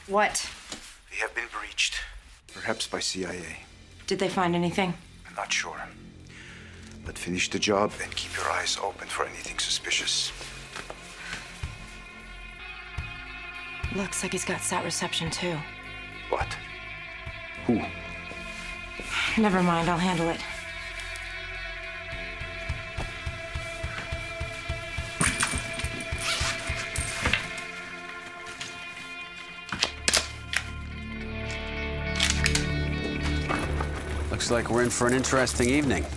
What? They have been breached, perhaps by CIA. Did they find anything? I'm not sure. But finish the job and keep your eyes open for anything suspicious. Looks like he's got sat reception too. What? Who? Never mind, I'll handle it. Looks like we're in for an interesting evening.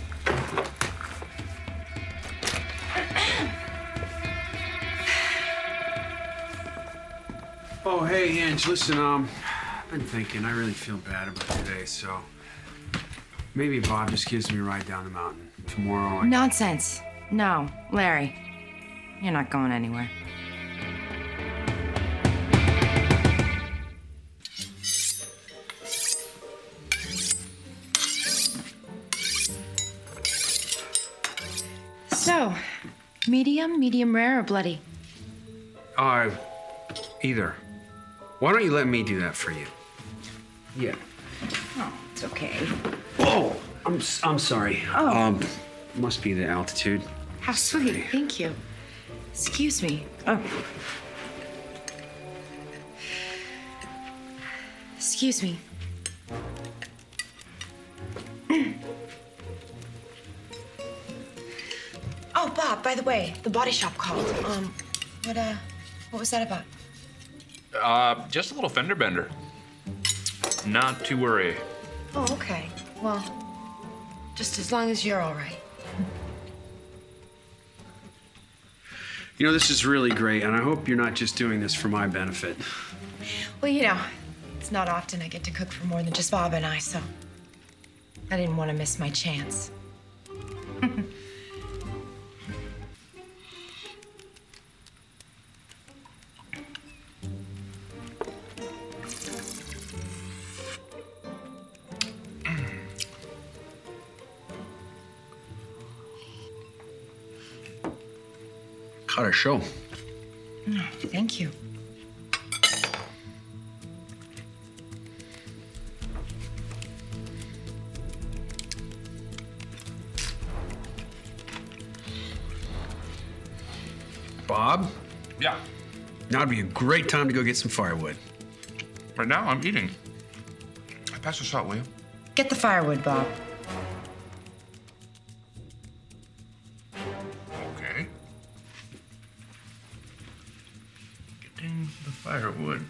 Oh, hey, Ange, listen, I've been thinking, I really feel bad about today, so maybe Bob just gives me a ride down the mountain. Tomorrow, Nonsense. No, Larry. You're not going anywhere. So, medium rare, or bloody? Either. Why don't you let me do that for you? Yeah. Oh, it's okay. Oh, I'm sorry. Oh. Must be the altitude. How sweet. Thank you. Excuse me. Oh. Excuse me. Oh, Bob, by the way, the body shop called. What was that about? Just a little fender bender. Not to worry. Oh, okay. Well, just as long as you're all right. You know, this is really great, and I hope you're not just doing this for my benefit. Well, you know, it's not often I get to cook for more than just Bob and I, so I didn't want to miss my chance. Caught a show. Oh, thank you. Bob? Yeah. Now would be a great time to go get some firewood. Right now, I'm eating. Pass the shot, will you? Get the firewood, Bob. Okay. Getting the firewood.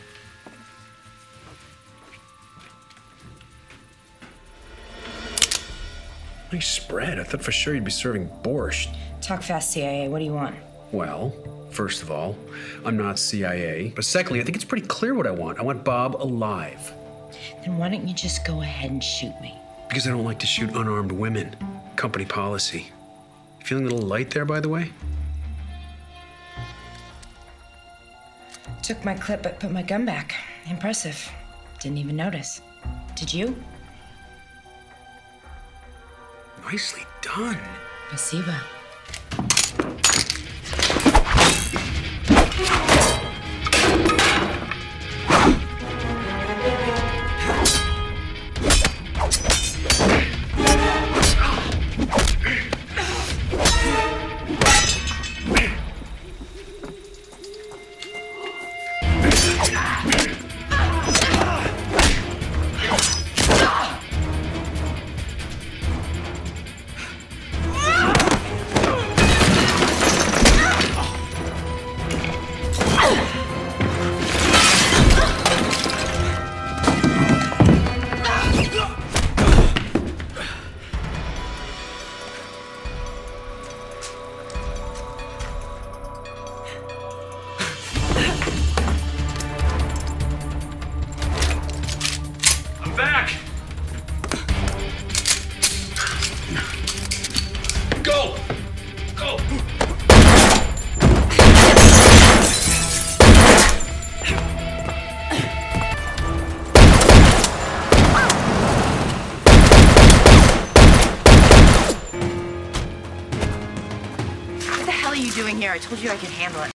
Nice spread. I thought for sure you'd be serving borscht. Talk fast, CIA. What do you want? Well, first of all, I'm not CIA. But secondly, I think it's pretty clear what I want. I want Bob alive. Then why don't you just go ahead and shoot me? Because I don't like to shoot unarmed women. Company policy. Feeling a little light there, by the way? Took my clip, but put my gun back. Impressive. Didn't even notice. Did you? Nicely done. Spasibo. Back! Go! Go! What the hell are you doing here? I told you I could handle it.